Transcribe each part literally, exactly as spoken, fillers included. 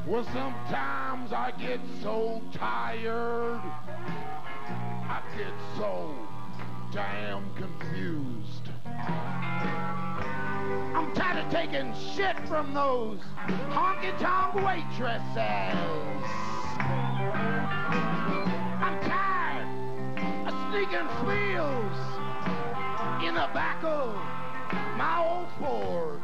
Well, sometimes I get so tired, I get so damn confused. I'm tired of taking shit from those honky-tonk waitresses. I'm tired of sneaking thrills in the back of my old Ford.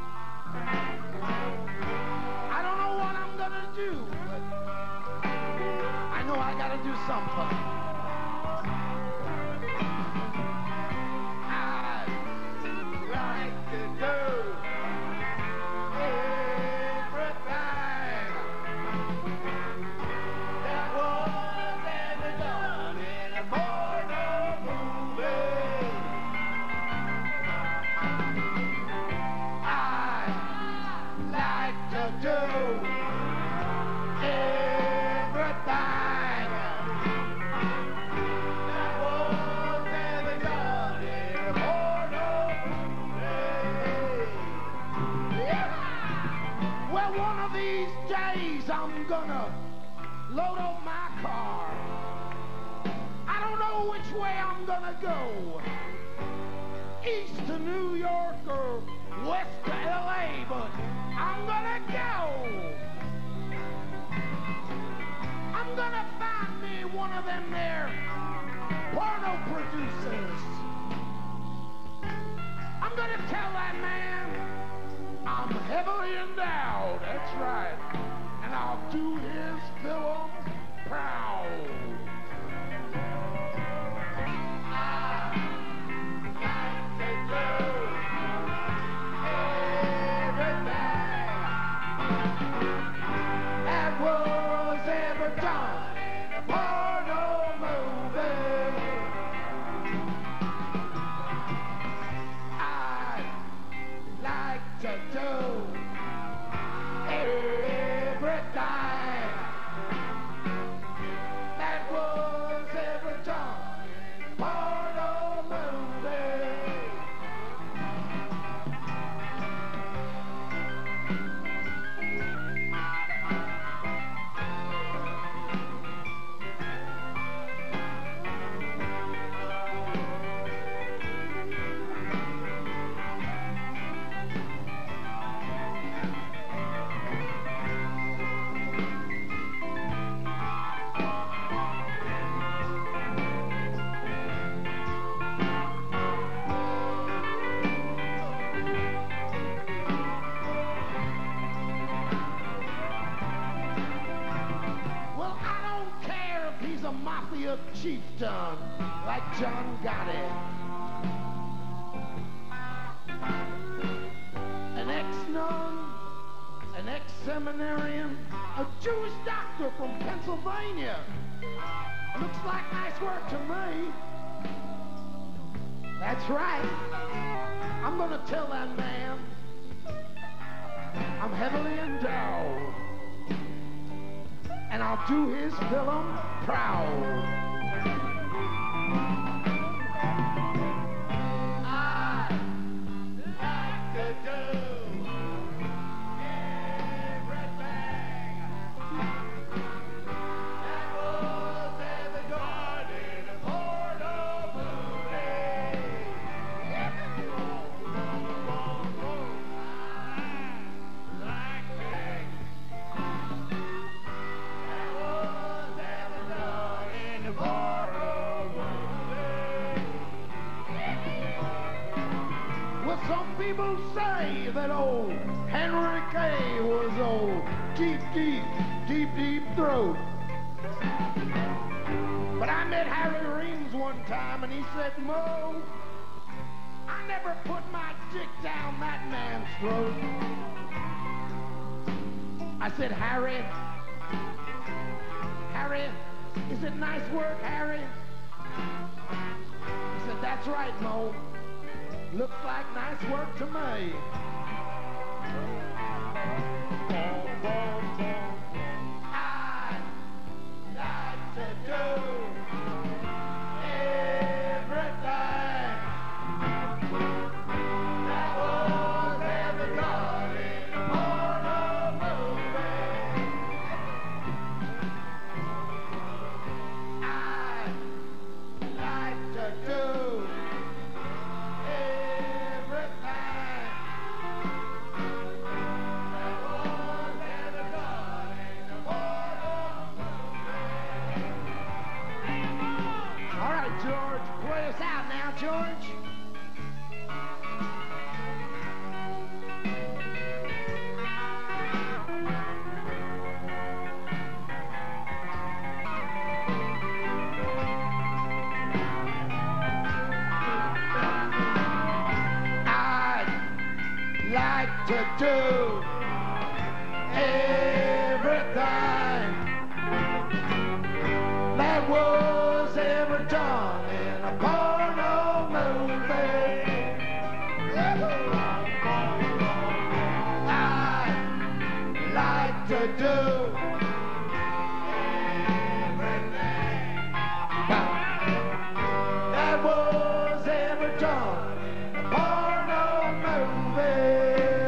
I don't know what I'm gonna do, but I know I gotta do something. I'd like to do everything that was ever done in a porno movie. I'd like to do everything that was ever done in a porno movie. Well, one of these days I'm gonna load up my car. I don't know which way I'm gonna go, east to New York or west to L A, but I'm gonna go. I'm gonna find me one of them there porno producers. I'm gonna tell that man I'm heavily endowed, that's right, and I'll do his film proud. I like to do everything that was ever done in a porno movie. I'd like to do everything that was ever done in a porno movie. Well, I don't care if he's a mafia chieftain like John Gotti, an ex-nun, an ex-seminarian, a Jewish doctor from Pennsylvania. Looks like nice work to me. That's right. I'm gonna tell that man I'm heavily endowed, and I'll do his film proud. I'd like to do everything that was ever done in a porno movie. I'd like to well, some people say that old Henry Kay was old deep, deep, deep, deep throat. But I met Harry Reams one time and he said, Mo, I never put my dick down that man's throat. I said, Harry, Harry, is it nice work, Harry? He said, that's right, Mo. Looks like nice work to me. I'd like to do everything that was ever done in a porno movie. do everything that was ever done in a porno movie. I like to do everything that was ever done in a porno movie.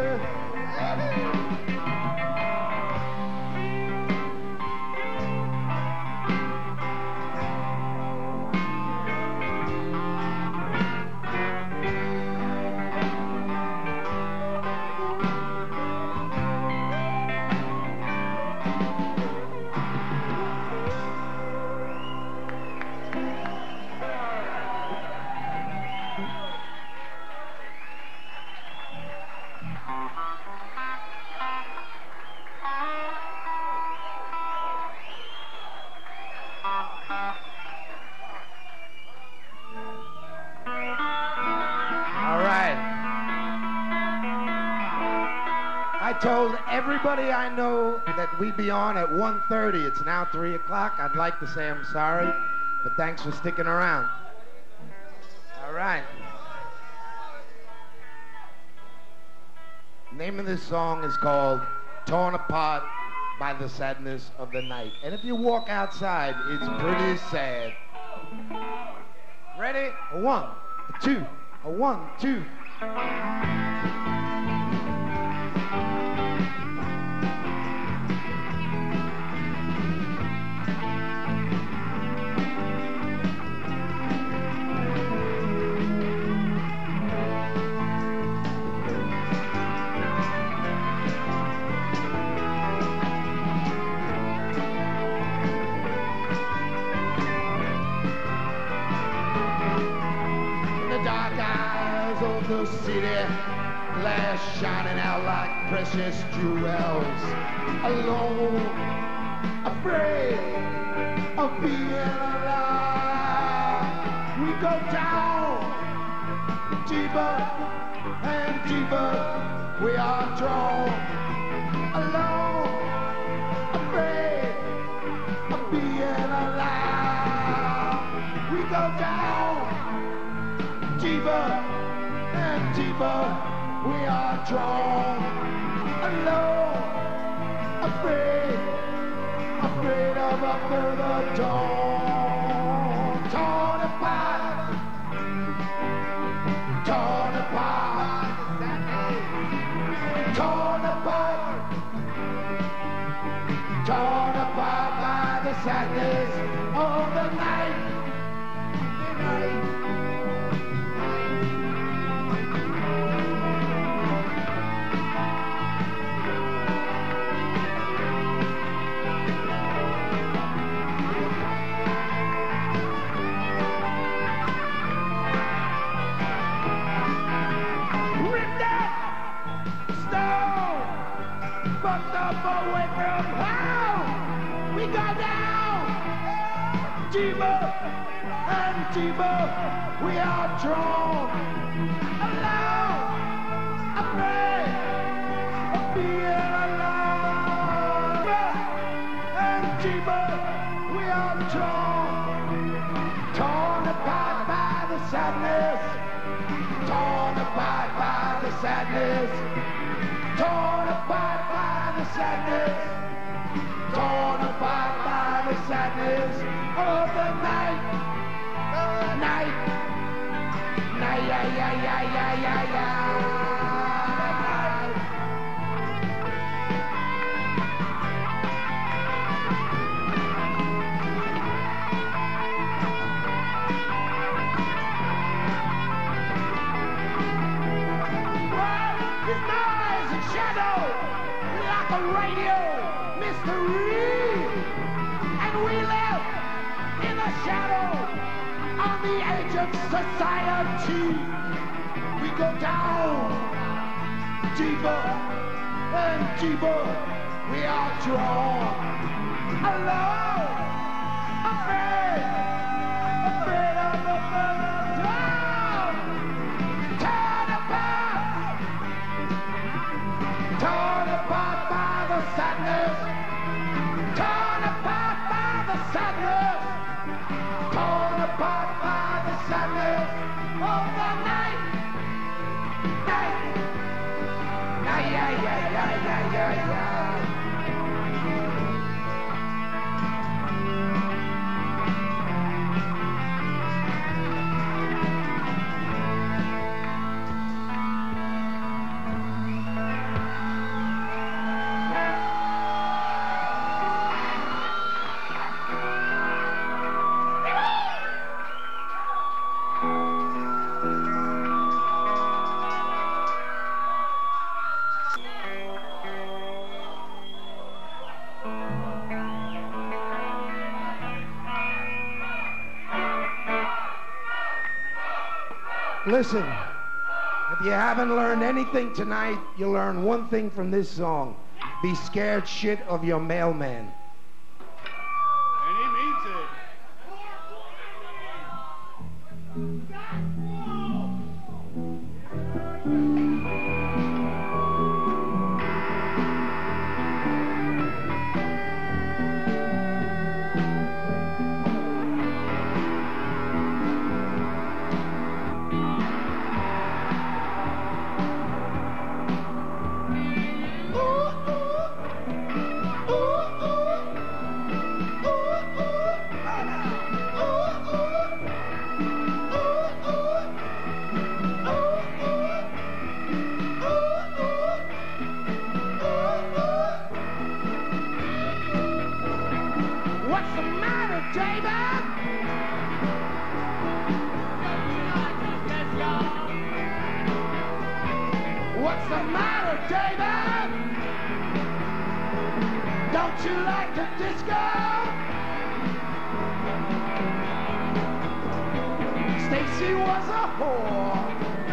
I told everybody I know that we'd be on at one thirty. It's now three o'clock. I'd like to say I'm sorry, but thanks for sticking around. All right. The name of this song is called Torn Apart by the Sadness of the Night. And if you walk outside, it's pretty sad. Ready? A one, a two, a one, two. The city glass shining out like precious jewels, alone, afraid of being alive. We go down deeper and deeper, we are drawn, alone, afraid of being alive. We go down deeper and deeper, we are drawn, alone, afraid, afraid of a further dawn. Torn apart, torn apart, torn apart, torn apart by the sadness of the night. The night. Fucked up away from home. We go down deeper and deeper. We are drawn, alone, afraid of being alone. And deeper, we are drawn, torn apart by the sadness, torn apart by the sadness, torn apart by the sadness, torn apart by the sadness of the night, night, night, yeah, yeah, yeah, yeah, yeah, yeah. His noise and shadow like a radio mystery, and we live in the shadow on the edge of society. We go down deeper and deeper, we are drawn, alone, afraid, afraid of the further down, torn apart, Listen, if you haven't learned anything tonight, you learn one thing from this song. Be scared shit of your mailman. And he means it. What's the matter, David? What's the matter, David? Don't you like the disco? Stacy was a whore.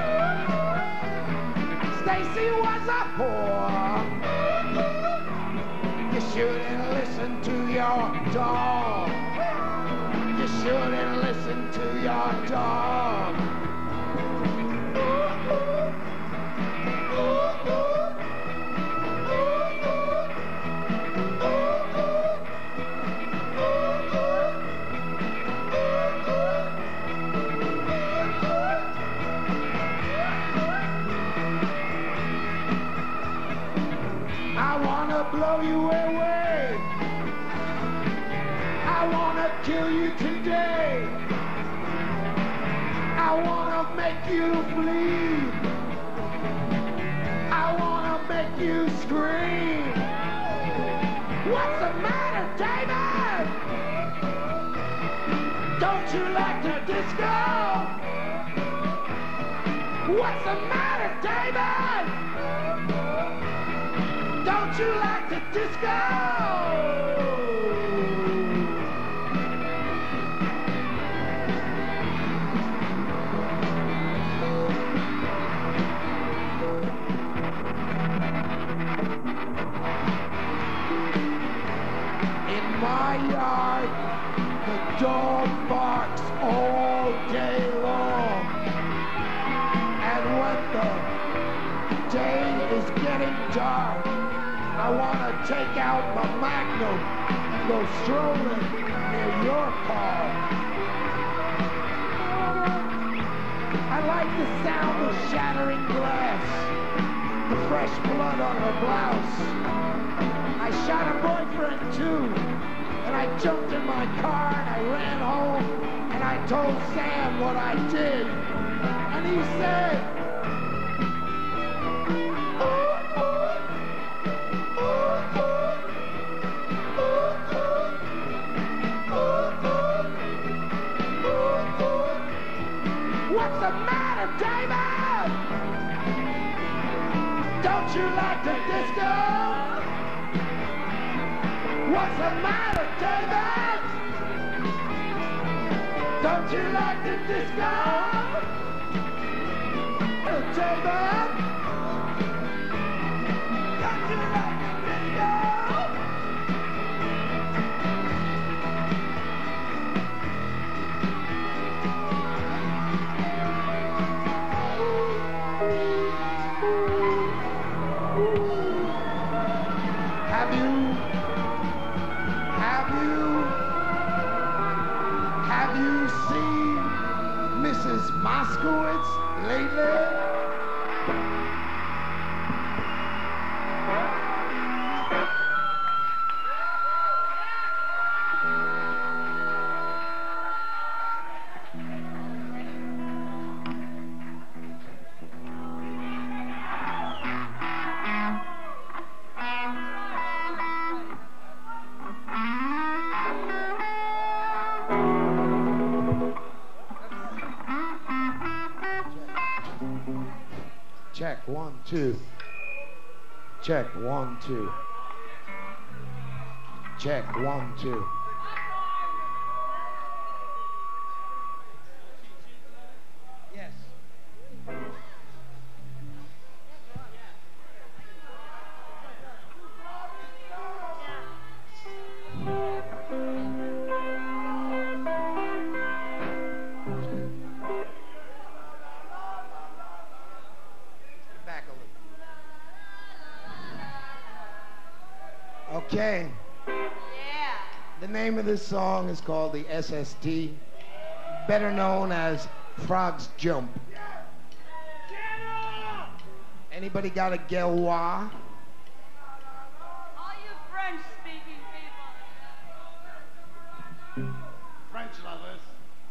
Stacy was a whore. You shouldn't listen to your dog. You shouldn't listen to your dog. I wanna blow you away. I wanna kill you today. I wanna make you bleed. I wanna make you scream. What's the matter, David? Don't you like the disco? What's the matter, David? Don't you like the disco? In my yard, the dog barks all day long. And when the day is getting dark, I want to take out my Magnum and go strolling near your car. I like the sound of shattering glass, the fresh blood on her blouse. I shot her boyfriend too, and I jumped in my car and I ran home and I told Sam what I did. And he said, what's the matter, David? Don't you like the disco? What's the matter, David? Don't you like the disco? David? Don't you like the disco? Have you, have you, have you seen Missus Moskowitz lately? Check, one, two. Check, one, two. Check, one, two. Yes. Okay. Yeah. The name of this song is called the S S T, better known as Frog's Jump. Anybody got a Gaulois? All you French-speaking people. French lovers.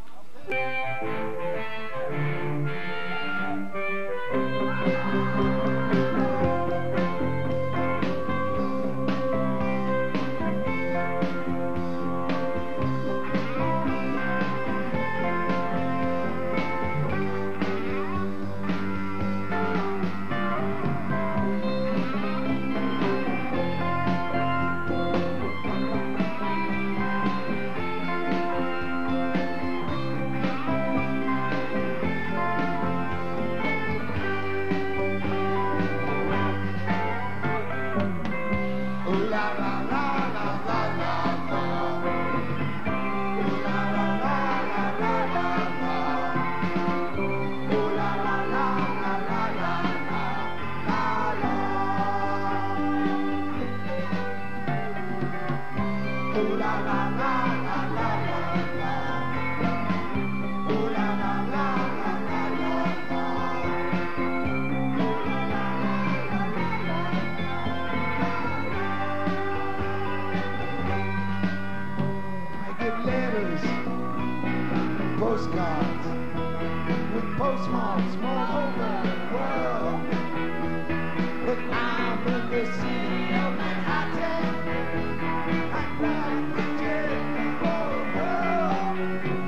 Postcards with postmarks all over the world. But I'm in the city of Manhattan. I'm like the jet for the world.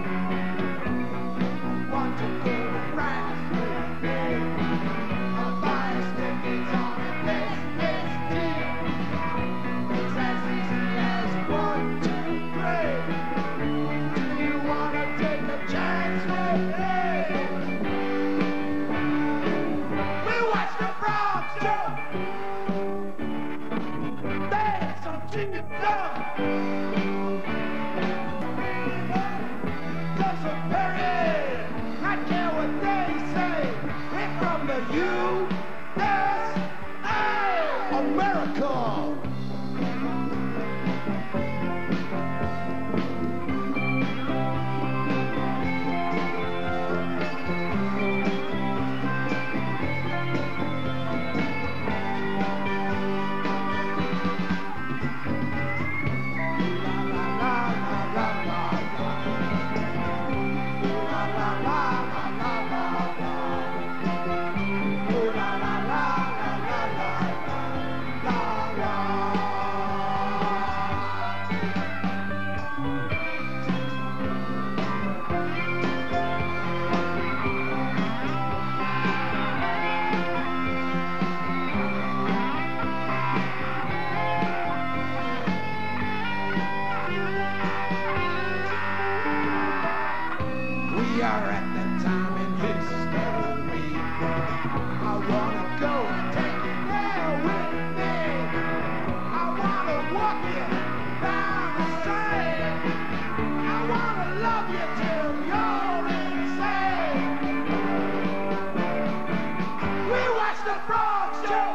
Want to go to France with me? I'll buy a ticket on an S S T. It's as easy as one, two, three. Wanna take a chance with me? We watch the frogs jump. Dance on chicken jump. Just a period. I care what they say. We're from the U S A, America. We are at that time in history. I wanna go take you there with me. I wanna walk you down the street. I wanna love you till you're insane. We watch the frogs jump.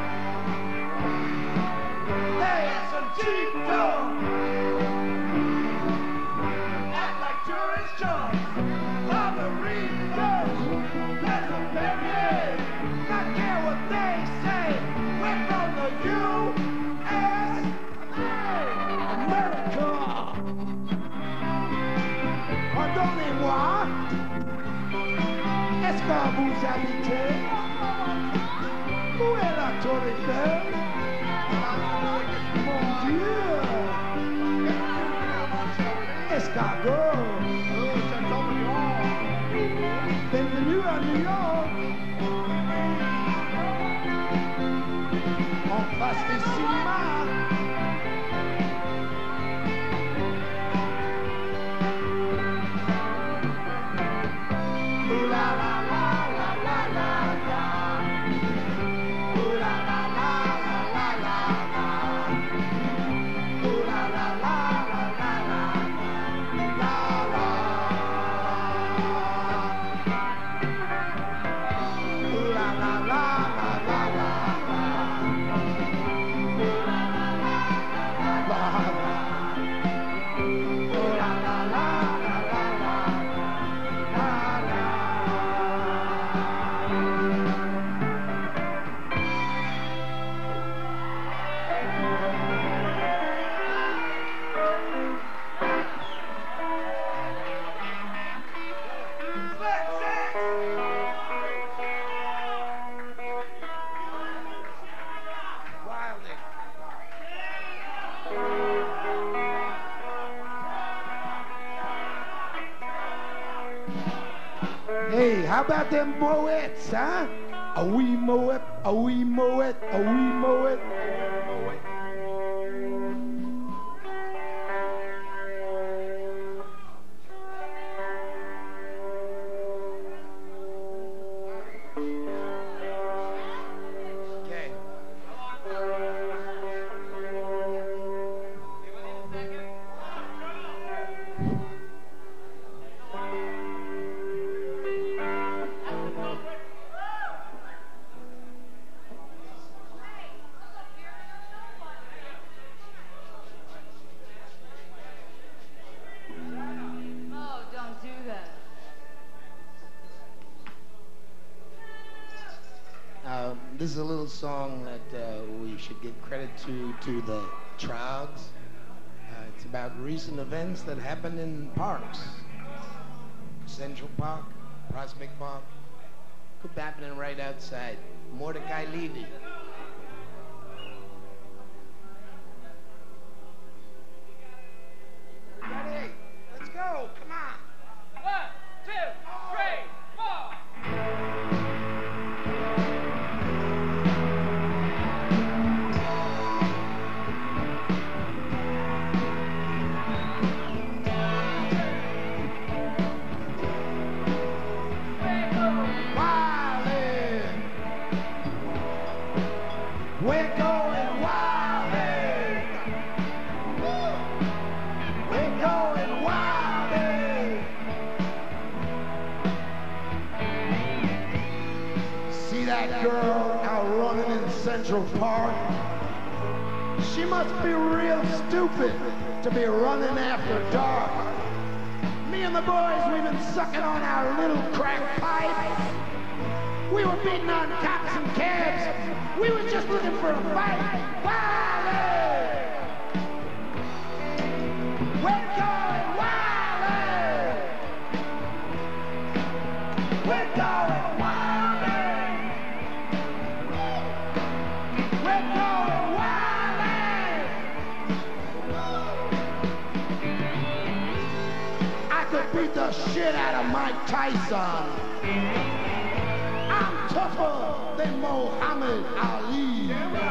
They have some cheap talk. Act like tourist chumps. Not care what they say. We're from the U S A, America. Pardonnez-moi. Est-ce que vous habitez? Où est la Tour Eiffel? Mon Dieu. Escargot. Bienvenue à New York. En face des cinémas. Ooh la la la la la la la. Ooh la la la la la la la. Ooh la la la la la la la. Hey, how about them moets, huh? A wee moet, a wee moet, a wee moet. Okay. Oh, don't do that. Uh, this is a little song that uh, we should give credit to to the Troggs. Uh, it's about recent events that happened in parks. Central Park, Prospect Park. Could be happening right outside. Mordecai Levy. Ready? Let's go. Come on. One, two, three, four. Wildin'. We're going wildin'. We're going wildin'. See that girl out running in Central Park? She must be real stupid to be running after dark. Me and the boys, we've been sucking on our little crack pipe. We were beating on cops and cabs. We were just looking for a fight. Wildin'! We're going wildin'! We're going wildin'! We're going wildin'! I could beat the shit out of Mike Tyson. I'm tougher than Muhammad Ali.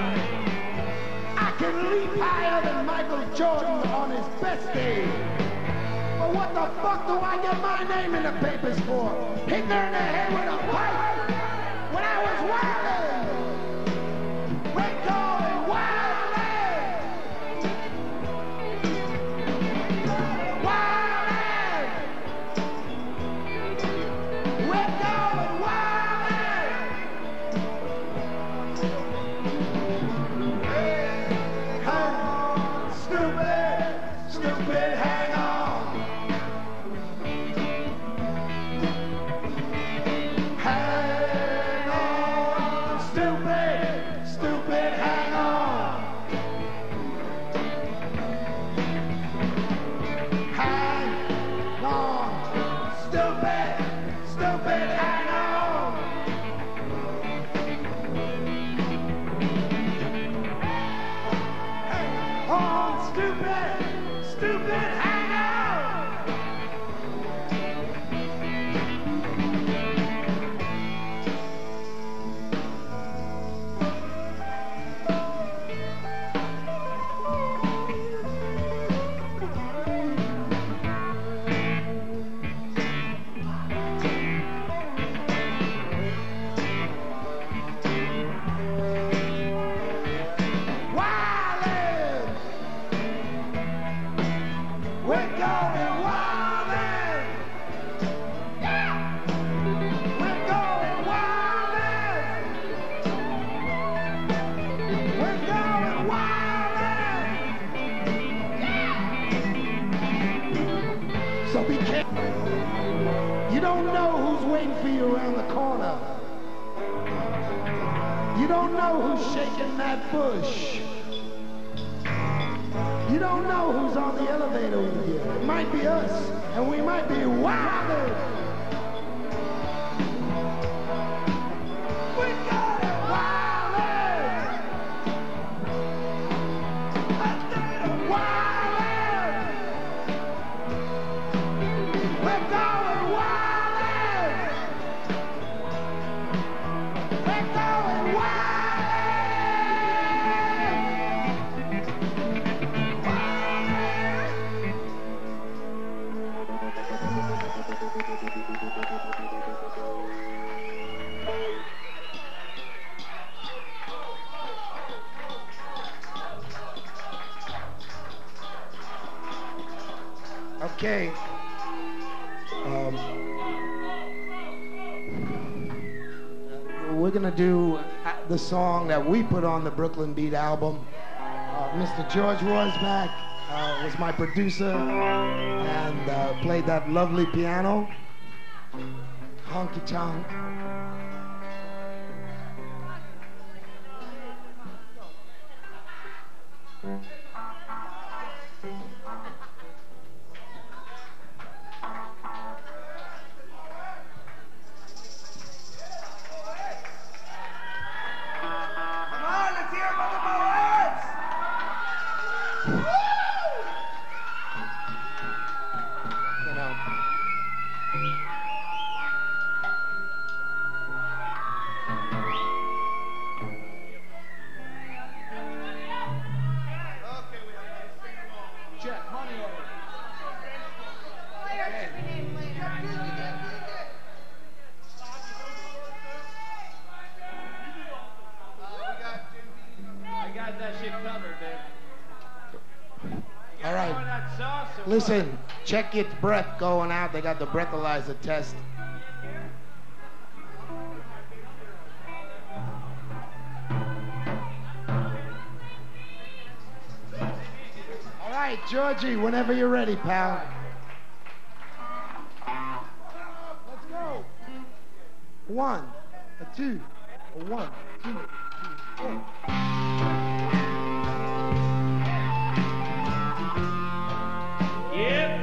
I can leap higher than Michael Jordan on his best day. But what the fuck do I get my name in the papers for? Hitting her in the head with a pipe when I was wildin'. We're going wildin'. Wildin'. We're going wildin'. Hang on, stupid, stupid, hang on. Hang on, stupid, stupid, hang on. Hang on, stupid, stupid, hang on. Hang on, stupid, stupid, hang on. Wildin'. We're going wildin'. Yeah. We're going wildin'. We're going wildin'. Yeah. So be careful. You don't know who's waiting for you around the corner. You don't know who's shaking that bush. You don't know who's on the elevator with you. It might be us, and we might be wilder. We got it wilder. Wilder. We're going wilder. We're going wilder. Okay. Um, we're gonna do the song that we put on the Brooklyn Beat album. Uh, Mister George Rosback uh, was my producer and uh, played that lovely piano. Honky tonk. Listen, check your breath going out. They got the breathalyzer test. All right, Georgie, whenever you're ready, pal. Let's go. One, a two, a one, two, three, four. Yep.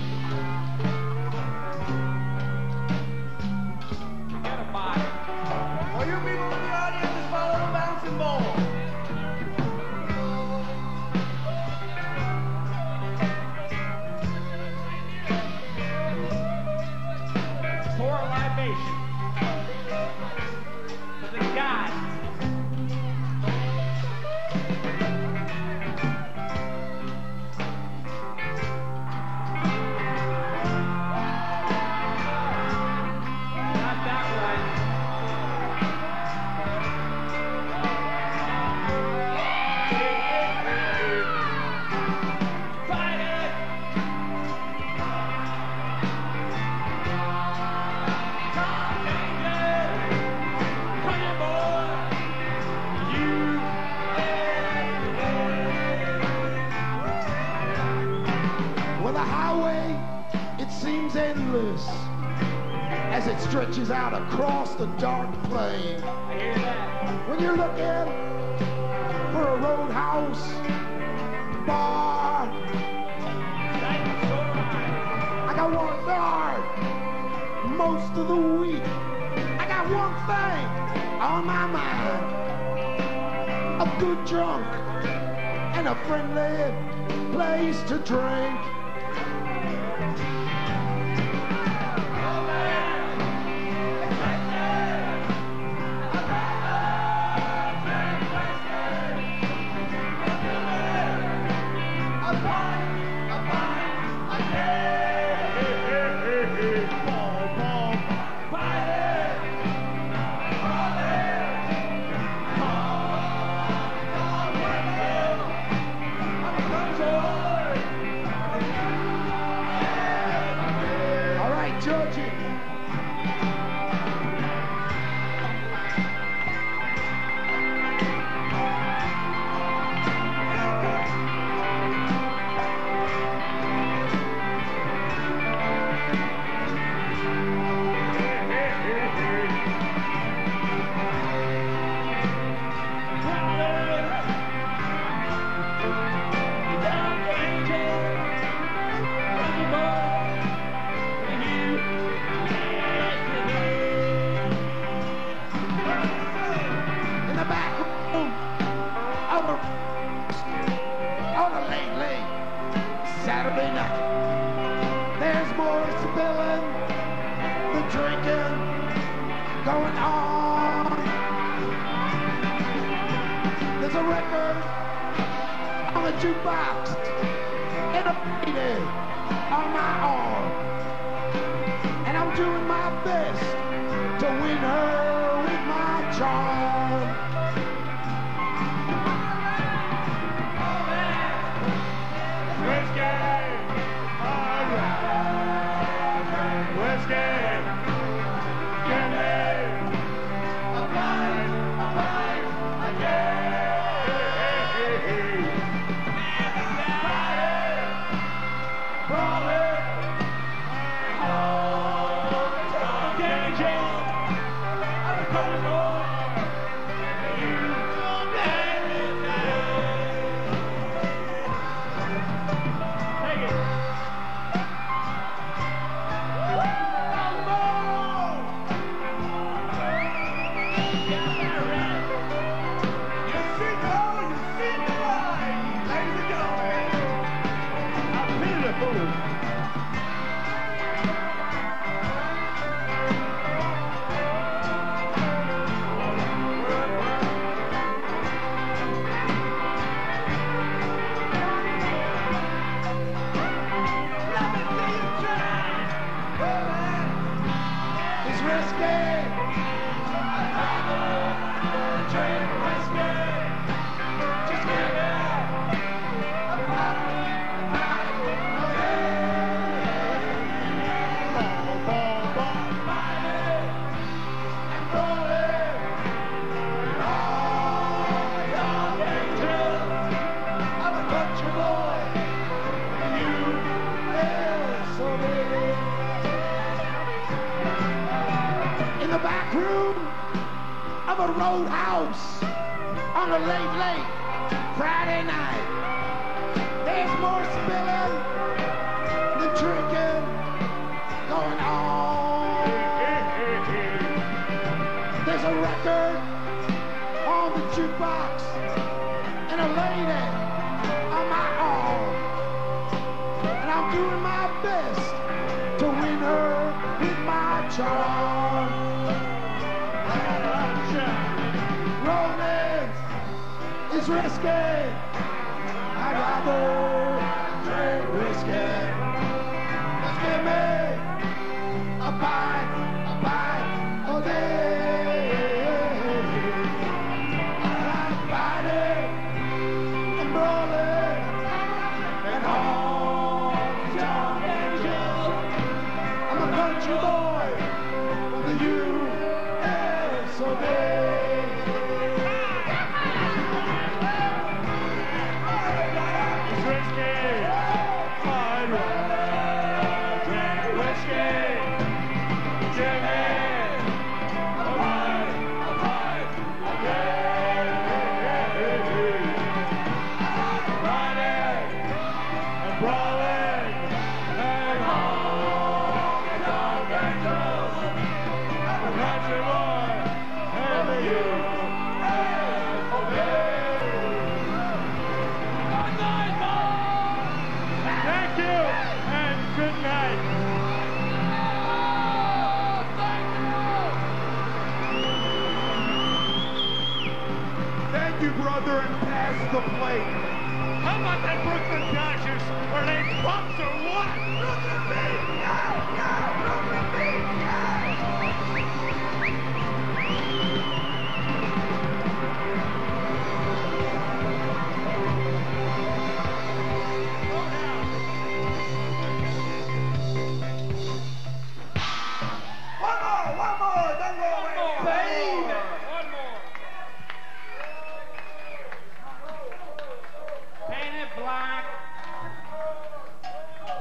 Get a body. All you people in the audience, just follow the bouncing ball. Pour a libation for the gods. Endless as it stretches out across the dark plain. I hear that. When you're looking for a roadhouse bar, I got one guard most of the week. I got one thing on my mind: a good drunk and a friendly place to drink. be nothing. There's more spilling, the drinking going on. There's a record on the jukebox and a lady on my arm. And I'm doing my best to win her with my charm. Whiskey, all right. Whiskey, give me a pint, a pint, a day. Brawling, all the time. Getting drunk, I'm coming home. You don't let me down. Take it. It's risky. I'd rather drink whiskey. Just give me a bottle, a bottle of Ball, ball, ball, fighting and rolling. And all your angels. I'm a country boy. And you live so big. In the back room of a roadhouse on a late, late Friday night. There's more spilling than drinking going on. There's a record on the jukebox and a lady on my arm. And I'm doing my best to win her with my charm. Rolling is risky. I'd rather drink whiskey. Just give me a pint, a pint a day. I'm fighting and rolling and all these young angels. I'm a country boy from the U S of A. It's risky. I'd rather drink whiskey. Give me a pint, a pint a day. Riding and brawling and all the young angels. I'm a country boy and the U S of A. Thank you and good night. Thank you, brother, and pass the plate. How about that Brooklyn Dodgers? Are they bumps or what? Brooklyn Beat! Yeah, yeah, Brooklyn Beat! One more, one more, don't go away. Baby! One more. Paint it black.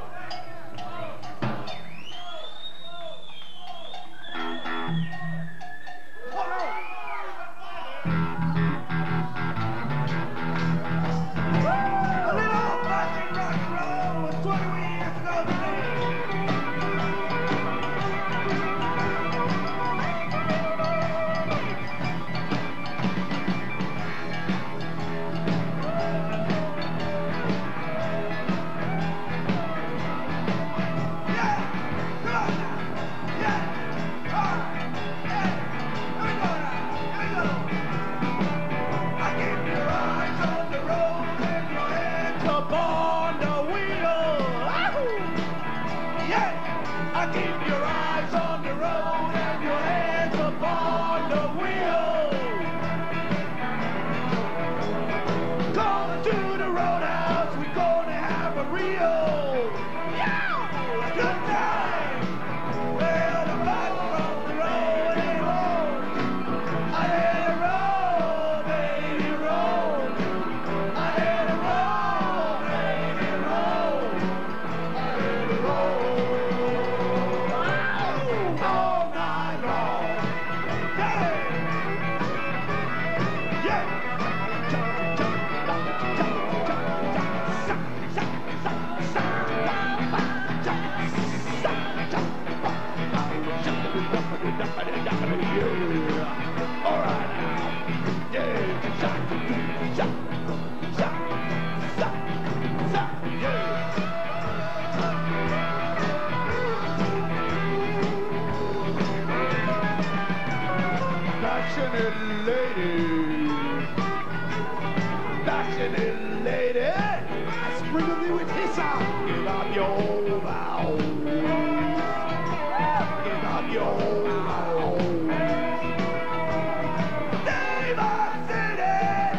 keep your eyes on the road and your hands upon the wheel. Come to the roadhouse, we're gonna have a real yeah, good time. Well, the bus from the road and roll. I let it roll, baby, roll. I let it roll, baby, roll. I let it roll. All night long. Hey! Yeah! All right now. Yeah. Passionate lady. Passionate lady. I sprinkle you with this song. Give up your vows. Give up your vows. Name of city.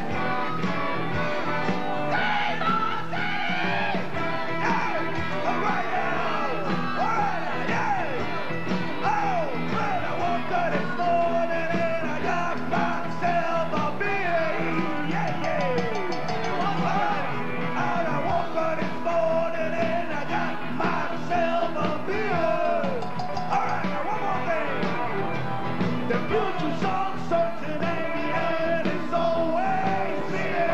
Name of city. Yeah. All right now. All right now. Yeah. Oh, man, I woke up this morning and I got myself a beer. Yeah, yeah. All right. And I woke up this morning and I got myself a beer. All right, now one more thing. The future's uncertain and the end is always near.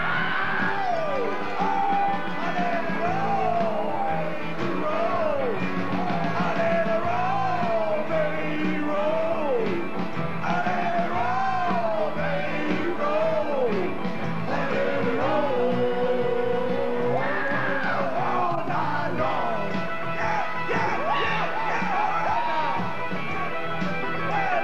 Oh, I let it roll, baby, roll. I let it roll, baby, roll. I let it roll, baby, roll. I let it roll. All night long. Yeah, yeah, yeah, yeah, all right now. Well,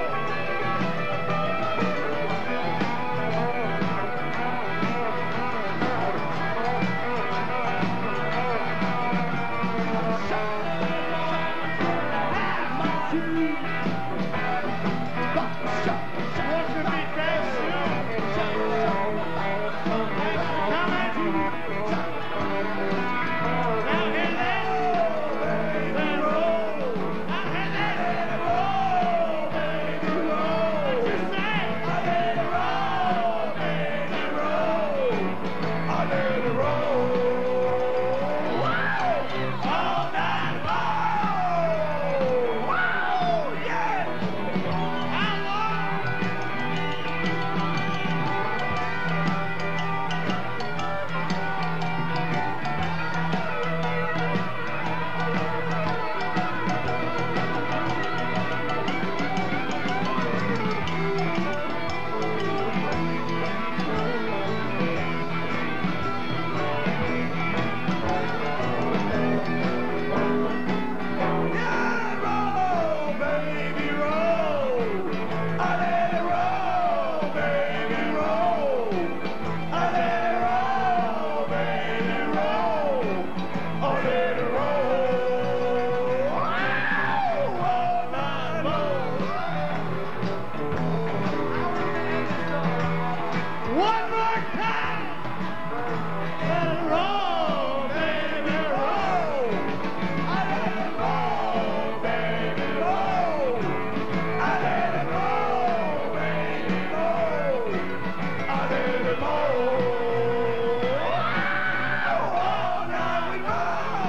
one more time. Let it roll, baby, roll. I let it roll, baby, roll. I let it roll, baby, roll. I let it roll. All night we go.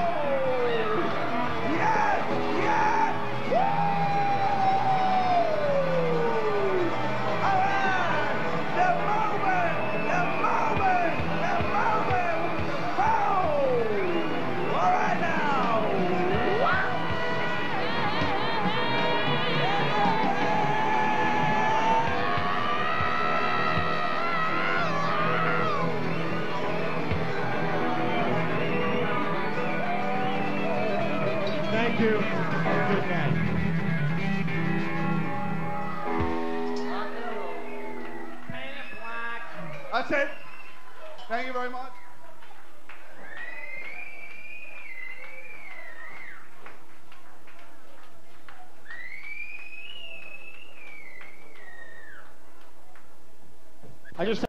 Yes, yes. Woo! All right. The moment, the moment, the moment. Oh! All right now. Wow. Thank you. Have a good night. That's it. Thank you very much. I just